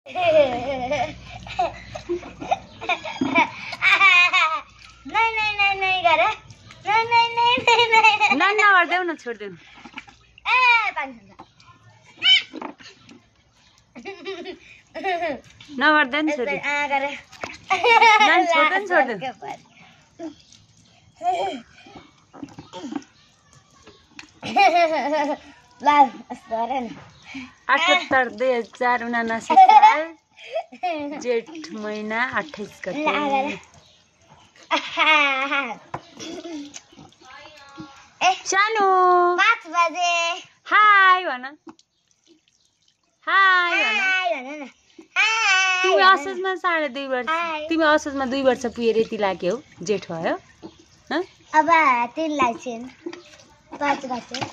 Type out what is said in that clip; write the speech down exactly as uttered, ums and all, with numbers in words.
नहीं नहीं नहीं नहीं गर नहीं नहीं नहीं नहीं नहीं ना ना गर्दै न छोड्देऊ ए पानी नगर्दै नि छोड्देऊ आ गरे नान छोड्दै छोड्देऊ लाल अस्तारे न अठहत्तर दुई हजार उनासी साल जेठ महिना अट्ठाइस गते सानो पाँच बजे हाई भन हाई भन तिमी असोजमा साढे दुई वर्ष तिमी असोजमा दुई वर्ष पुगेर यति लाग्यो जेठ भयो अब तिन लाग्छ पाँच बजे